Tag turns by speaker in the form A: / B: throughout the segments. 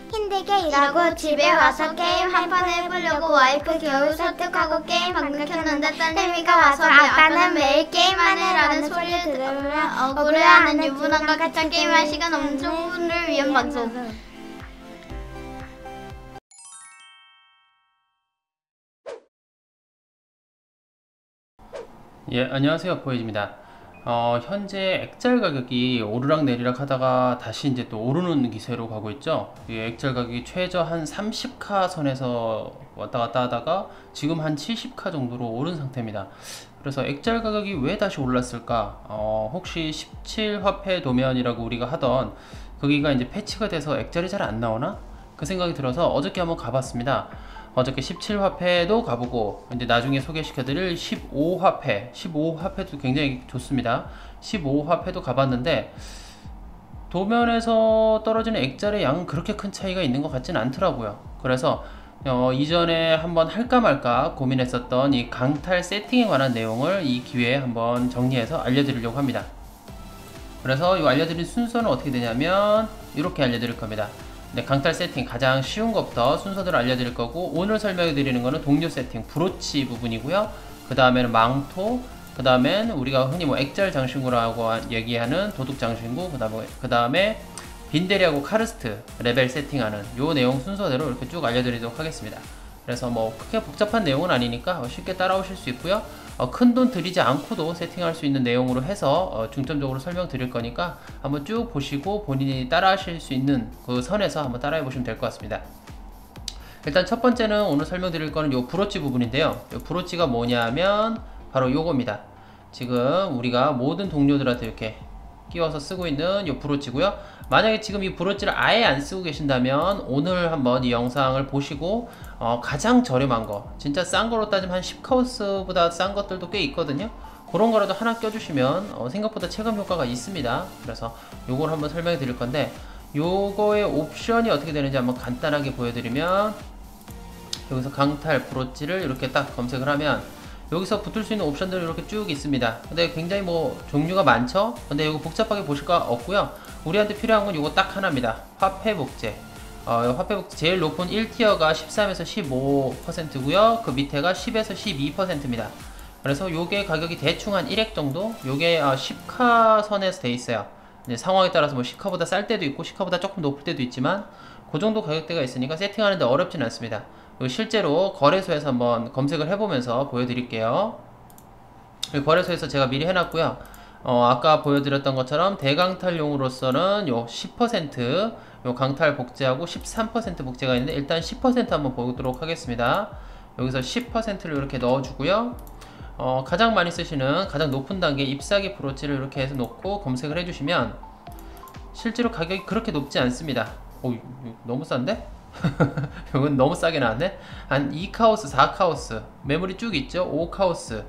A: 힘들게 일하고 집에 와서 게임 한 판 해보려고 와이프 겨우 설득하고 게임 방금 켰는데 딸내미가 와서 아빠는 매일 게임만 해라는 소리를 들으면 억울해하는 유부남과 같이 게임할 시간 없는 분을 위한 방송.
B: 예, 안녕하세요. 보이즈입니다. 현재 액잘 가격이 오르락내리락 하다가 다시 이제 또 오르는 기세로 가고 있죠. 이 액잘 가격이 최저 한 30카 선에서 왔다 갔다 하다가 지금 한 70카 정도로 오른 상태입니다. 그래서 액잘 가격이 왜 다시 올랐을까? 혹시 17화폐 도면이라고 우리가 하던 거기가 이제 패치가 돼서 액잘이 잘 안 나오나? 그 생각이 들어서 어저께 한번 가봤습니다. 어저께 17화폐도 가보고 이제 나중에 소개시켜드릴 15화폐도 굉장히 좋습니다. 15화폐도 가봤는데 도면에서 떨어지는 액잘의 양은 그렇게 큰 차이가 있는 것 같진 않더라고요. 그래서 이전에 한번 할까 말까 고민했었던 이 강탈 세팅에 관한 내용을 이 기회에 한번 정리해서 알려드리려고 합니다. 그래서 이 알려드릴 순서는 어떻게 되냐면 이렇게 알려드릴 겁니다. 네, 강탈 세팅 가장 쉬운 것부터 순서대로 알려드릴 거고, 오늘 설명해 드리는 거는 동료 세팅 브로치 부분이고요. 그 다음에는 망토, 그 다음엔 우리가 흔히 뭐 액잘 장신구라고 얘기하는 도둑 장신구, 그 다음에 빈데리하고 카르스트 레벨 세팅하는 요 내용 순서대로 이렇게 쭉 알려드리도록 하겠습니다. 그래서 뭐 크게 복잡한 내용은 아니니까 쉽게 따라오실 수 있고요. 큰 돈 들이지 않고도 세팅할 수 있는 내용으로 해서 중점적으로 설명드릴 거니까 한번 쭉 보시고 본인이 따라 하실 수 있는 그 선에서 한번 따라해 보시면 될 것 같습니다. 일단 첫 번째는 오늘 설명드릴 거는 요 브로치 부분인데요. 요 브로치가 뭐냐면 바로 요겁니다. 지금 우리가 모든 동료들한테 이렇게 끼워서 쓰고 있는 요 브로치고요. 만약에 지금 이 브로치를 아예 안 쓰고 계신다면 오늘 한번 이 영상을 보시고 가장 저렴한 거, 진짜 싼 거로 따지면 한 10카우스보다 싼 것들도 꽤 있거든요. 그런 거라도 하나 껴주시면 생각보다 체감 효과가 있습니다. 그래서 요걸 한번 설명해 드릴 건데, 요거의 옵션이 어떻게 되는지 한번 간단하게 보여드리면, 여기서 강탈 브로치를 이렇게 딱 검색을 하면 여기서 붙을 수 있는 옵션들이 이렇게 쭉 있습니다. 근데 굉장히 뭐 종류가 많죠. 근데 이거 복잡하게 보실 거 없고요. 우리한테 필요한 건 이거 딱 하나입니다. 화폐 복제. 화폐 복제 제일 높은 1티어가 13에서 15%고요 그 밑에가 10에서 12%입니다 그래서 요게 가격이 대충 한 1액 정도, 요게 10카 선에서 돼 있어요. 이제 상황에 따라서 뭐 10카보다 쌀 때도 있고 10카보다 조금 높을 때도 있지만 그 정도 가격대가 있으니까 세팅하는데 어렵진 않습니다. 실제로 거래소에서 한번 검색을 해보면서 보여드릴게요. 거래소에서 제가 미리 해놨고요. 아까 보여드렸던 것처럼 대강탈용으로서는 요 10% 요 강탈 복제하고 13% 복제가 있는데, 일단 10% 한번 보도록 하겠습니다. 여기서 10%를 이렇게 넣어주고요. 가장 많이 쓰시는 가장 높은 단계 잎사귀 브로치를 이렇게 해서 놓고 검색을 해주시면 실제로 가격이 그렇게 높지 않습니다. 너무 싼데? 이건 너무 싸게 나왔네. 한 2카우스, 4카우스 매물이 쭉 있죠. 5카우스,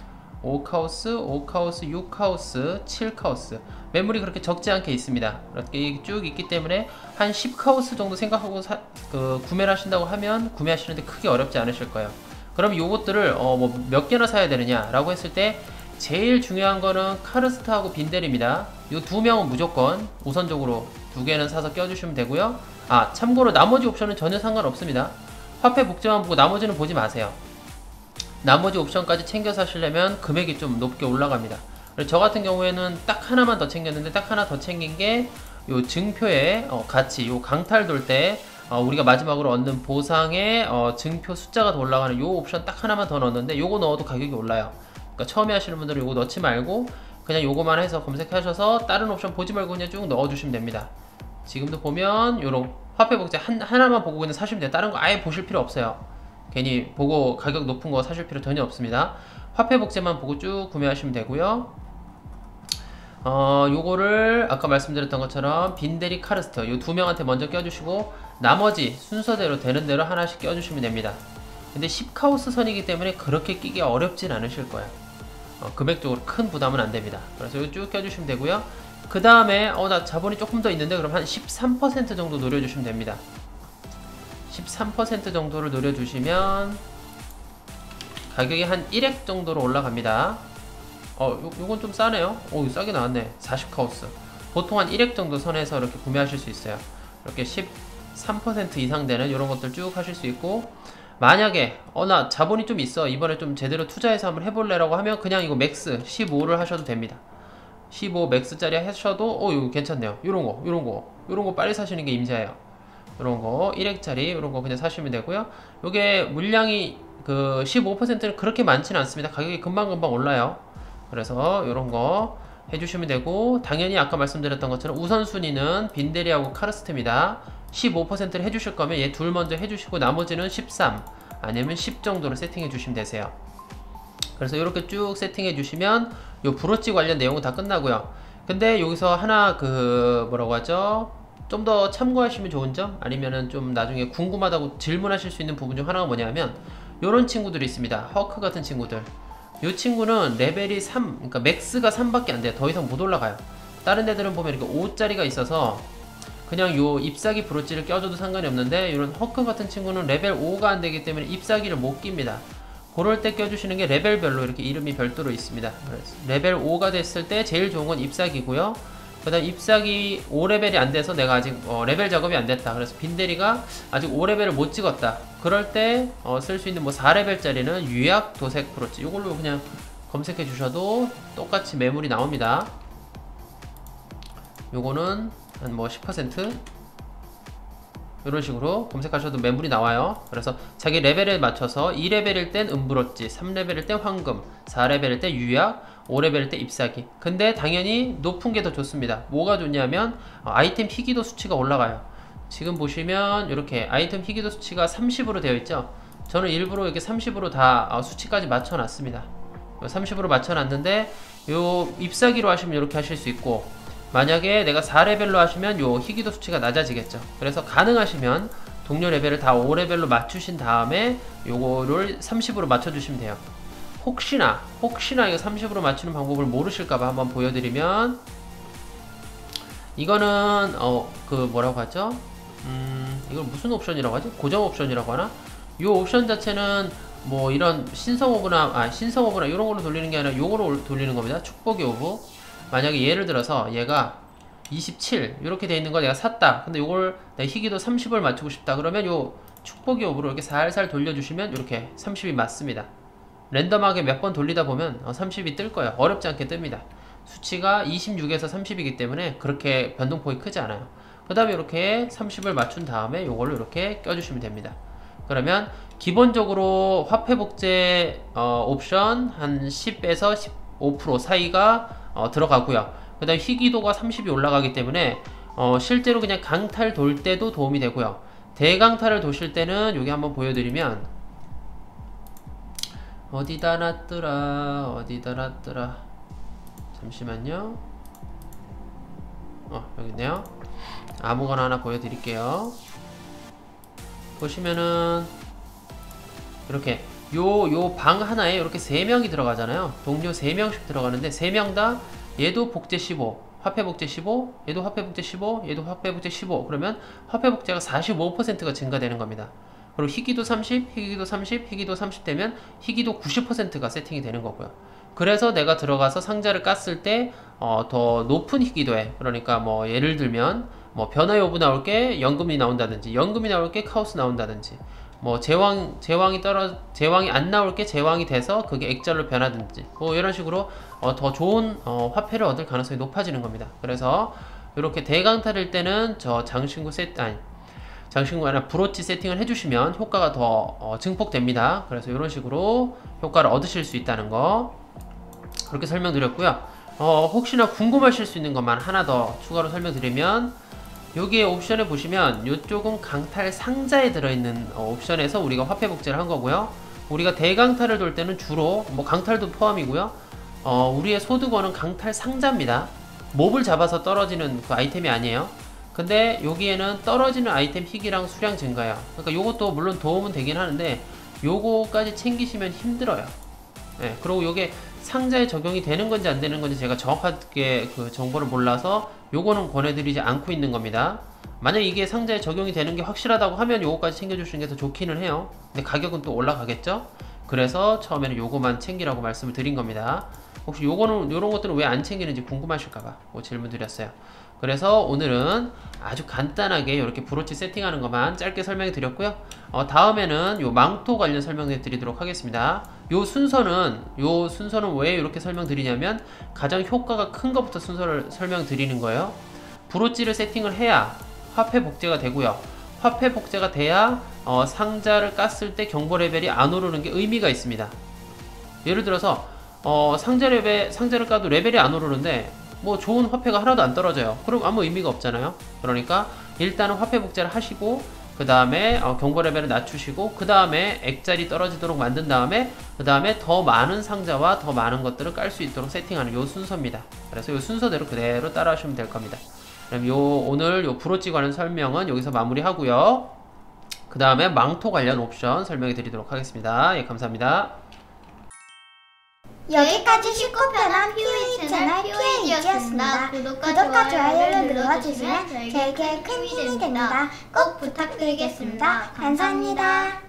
B: 6카우스, 7카우스 매물이 그렇게 적지 않게 있습니다. 이렇게 쭉 있기 때문에 한 10카우스 정도 생각하고 구매를 하신다고 하면 구매하시는데 크게 어렵지 않으실 거예요. 그럼 요것들을 뭐 몇 개나 사야 되느냐 라고 했을 때 제일 중요한 거는 카르스트하고 빈델입니다. 요 두 명은 무조건 우선적으로 2개는 사서 껴주시면 되고요. 참고로 나머지 옵션은 전혀 상관없습니다. 화폐 복제만 보고 나머지는 보지 마세요. 나머지 옵션까지 챙겨서 하시려면 금액이 좀 높게 올라갑니다. 저 같은 경우에는 딱 하나만 더 챙겼는데, 딱 하나 더 챙긴 게 요 증표에 같이 요 강탈 돌 때 우리가 마지막으로 얻는 보상의 증표 숫자가 더 올라가는 요 옵션 딱 하나만 더 넣었는데, 요거 넣어도 가격이 올라요. 그러니까 처음에 하시는 분들은 요거 넣지 말고 그냥 요거만 해서 검색하셔서 다른 옵션 보지 말고 그냥 쭉 넣어주시면 됩니다. 지금도 보면 요런 화폐 복제 하나만 보고 그냥 사시면 돼요. 다른 거 아예 보실 필요 없어요. 괜히 보고 가격 높은 거 사실 필요 전혀 없습니다. 화폐 복제만 보고 쭉 구매하시면 되고요. 요거를 아까 말씀드렸던 것처럼 빈데리 카르스트 요 두 명한테 먼저 껴주시고 나머지 순서대로 되는 대로 하나씩 껴주시면 됩니다. 근데 10카우스 선이기 때문에 그렇게 끼기 어렵진 않으실 거예요. 금액적으로 큰 부담은 안 됩니다. 그래서 이거 쭉 껴주시면 되고요. 그 다음에 나 자본이 조금 더 있는데, 그럼 한 13% 정도 노려주시면 됩니다. 13% 정도를 노려주시면 가격이 한 1액 정도로 올라갑니다. 요건 좀 싸네요. 싸게 나왔네. 40카우스. 보통 한 1액 정도 선에서 이렇게 구매하실 수 있어요. 이렇게 3% 이상 되는 이런 것들 쭉 하실 수 있고, 만약에 나 자본이 좀 있어, 이번에 좀 제대로 투자해서 한번 해볼래 라고 하면 그냥 이거 맥스 15를 하셔도 됩니다. 15 맥스짜리 하셔도 이거 괜찮네요. 요런 거 빨리 사시는 게 임자예요. 요런 거 1액짜리 요런 거 그냥 사시면 되고요. 요게 물량이 그 15%는 그렇게 많지는 않습니다. 가격이 금방금방 올라요. 그래서 요런 거 해주시면 되고, 당연히 아까 말씀드렸던 것처럼 우선순위는 빈데리하고 카르스트입니다. 15%를 해주실 거면 얘 둘 먼저 해주시고 나머지는 13 아니면 10 정도로 세팅해 주시면 되세요. 그래서 이렇게 쭉 세팅해 주시면 요 브로치 관련 내용은 다 끝나고요. 근데 여기서 하나 그 뭐라고 하죠? 좀 더 참고하시면 좋은 점, 아니면은 좀 나중에 궁금하다고 질문하실 수 있는 부분 중 하나가 뭐냐면 요런 친구들이 있습니다. 허크 같은 친구들. 요 친구는 레벨이 3, 그러니까 맥스가 3밖에 안 돼요. 더 이상 못 올라가요. 다른 애들은 보면 이렇게 5짜리가 있어서 그냥 요 잎사귀 브로치를 껴줘도 상관이 없는데, 이런 허크 같은 친구는 레벨 5가 안 되기 때문에 잎사귀를 못 낍니다. 그럴 때 껴주시는 게 레벨별로 이렇게 이름이 별도로 있습니다. 그래서 레벨 5가 됐을 때 제일 좋은 건 잎사귀고요. 그 다음 잎사귀 5레벨이 안 돼서 내가 아직 레벨 작업이 안 됐다, 그래서 빈대리가 아직 5레벨을 못 찍었다, 그럴 때 쓸 수 있는 뭐 4레벨짜리는 유약 도색 브로치, 이걸로 그냥 검색해 주셔도 똑같이 매물이 나옵니다. 요거는 한 뭐 10% 이런 식으로 검색하셔도 매물이 나와요. 그래서 자기 레벨에 맞춰서 2레벨일 땐 은브로치, 3레벨일 땐 황금, 4레벨일 때 유약, 5레벨일 때 잎사귀. 근데 당연히 높은 게 더 좋습니다. 뭐가 좋냐면 아이템 희귀도 수치가 올라가요. 지금 보시면 이렇게 아이템 희귀도 수치가 30으로 되어 있죠. 저는 일부러 이렇게 30으로 다 수치까지 맞춰 놨습니다. 30으로 맞춰 놨는데 요 잎사귀로 하시면 이렇게 하실 수 있고, 만약에 내가 4레벨로 하시면 요 희귀도 수치가 낮아지겠죠. 그래서 가능하시면 동료 레벨을 다 5레벨로 맞추신 다음에 요거를 30으로 맞춰주시면 돼요. 혹시나 이거 30으로 맞추는 방법을 모르실까봐 한번 보여드리면, 이거는 그 뭐라고 하죠? 이걸 무슨 옵션이라고 하지? 고정 옵션이라고 하나? 요 옵션 자체는 뭐 이런 신성 오브나 이런 걸로 돌리는 게 아니라 요거로 돌리는 겁니다. 축복의 오브. 만약에 예를 들어서 얘가 27 이렇게 돼 있는 거 내가 샀다. 근데 요걸 내 희귀도 30을 맞추고 싶다. 그러면 요 축복의 오브로 이렇게 살살 돌려주시면 이렇게 30이 맞습니다. 랜덤하게 몇 번 돌리다 보면 30이 뜰 거예요. 어렵지 않게 뜹니다. 수치가 26에서 30이기 때문에 그렇게 변동폭이 크지 않아요. 그 다음에 이렇게 30을 맞춘 다음에 요걸로 이렇게 껴주시면 됩니다. 그러면 기본적으로 화폐복제 옵션 한 10에서 15% 사이가 들어가고요. 그 다음에 희귀도가 30이 올라가기 때문에 실제로 그냥 강탈 돌 때도 도움이 되고요. 대강탈을 도실 때는 여기 한번 보여드리면, 어디다 놨더라 잠시만요. 여기 있네요. 아무거나 하나 보여드릴게요. 보시면은 이렇게 요 방 하나에 이렇게 3명이 들어가잖아요. 동료 3명씩 들어가는데 3명 다 얘도 복제 15, 화폐 복제 15, 얘도 화폐 복제 15, 얘도 화폐 복제 15. 그러면 화폐 복제가 45%가 증가되는 겁니다. 그리고 희귀도 30, 희귀도 30, 희귀도 30 되면 희귀도 90%가 세팅이 되는 거고요. 그래서 내가 들어가서 상자를 깠을 때 더 높은 희귀도에, 그러니까 뭐 예를 들면 뭐 변화의 오브 나올 게 연금이 나온다든지, 연금이 나올 게 카오스 나온다든지, 뭐 제왕이 안 나올 게 제왕이 돼서 그게 액절로 변하든지, 뭐 이런 식으로 더 좋은 화폐를 얻을 가능성이 높아지는 겁니다. 그래서 이렇게 대강탈일 때는 장신구 아니라 브로치 세팅을 해주시면 효과가 더 증폭됩니다. 그래서 이런 식으로 효과를 얻으실 수 있다는 거 그렇게 설명드렸고요. 혹시나 궁금하실 수 있는 것만 하나 더 추가로 설명드리면, 여기에 옵션에 보시면 이쪽은 강탈 상자에 들어있는 옵션에서 우리가 화폐 복제를 한 거고요. 우리가 대강탈을 돌 때는 주로 뭐 강탈도 포함이고요. 우리의 소득원은 강탈 상자입니다. 몹을 잡아서 떨어지는 그 아이템이 아니에요. 근데 여기에는 떨어지는 아이템 희귀랑 수량 증가요. 그러니까 요것도 물론 도움은 되긴 하는데 요거까지 챙기시면 힘들어요. 네, 그리고 요게 상자에 적용이 되는 건지 안 되는 건지 제가 정확하게 그 정보를 몰라서 요거는 권해드리지 않고 있는 겁니다. 만약 이게 상자에 적용이 되는 게 확실하다고 하면 요거까지 챙겨주시는 게 더 좋기는 해요. 근데 가격은 또 올라가겠죠? 그래서 처음에는 요거만 챙기라고 말씀을 드린 겁니다. 혹시 요런 것들은 왜 안 챙기는지 궁금하실까봐 질문 드렸어요. 그래서 오늘은 아주 간단하게 이렇게 브로치 세팅하는 것만 짧게 설명해 드렸고요. 다음에는 요 망토 관련 설명해 드리도록 하겠습니다. 요 순서는 왜 이렇게 설명드리냐면 가장 효과가 큰 것부터 순서를 설명드리는 거예요. 브로치를 세팅을 해야 화폐 복제가 되고요. 화폐 복제가 돼야 상자를 깠을 때 경보 레벨이 안 오르는 게 의미가 있습니다. 예를 들어서 상자를 까도 레벨이 안 오르는데 뭐 좋은 화폐가 하나도 안 떨어져요. 그럼 아무 의미가 없잖아요. 그러니까 일단은 화폐 복제를 하시고 그 다음에 경보 레벨을 낮추시고 그 다음에 액자리 떨어지도록 만든 다음에 그 다음에 더 많은 상자와 더 많은 것들을 깔 수 있도록 세팅하는 요 순서입니다. 그래서 요 순서대로 그대로 따라 하시면 될 겁니다. 그럼 오늘 요 브로치 관련 설명은 여기서 마무리하고요. 그 다음에 망토 관련 옵션 설명해 드리도록 하겠습니다. 예, 감사합니다.
A: 여기까지 쉽고 편한 POA 채널 POA이지였습니다. 구독과 좋아요를 눌러주시면 저에게 큰 힘이 됩니다. 꼭 부탁드리겠습니다. 감사합니다.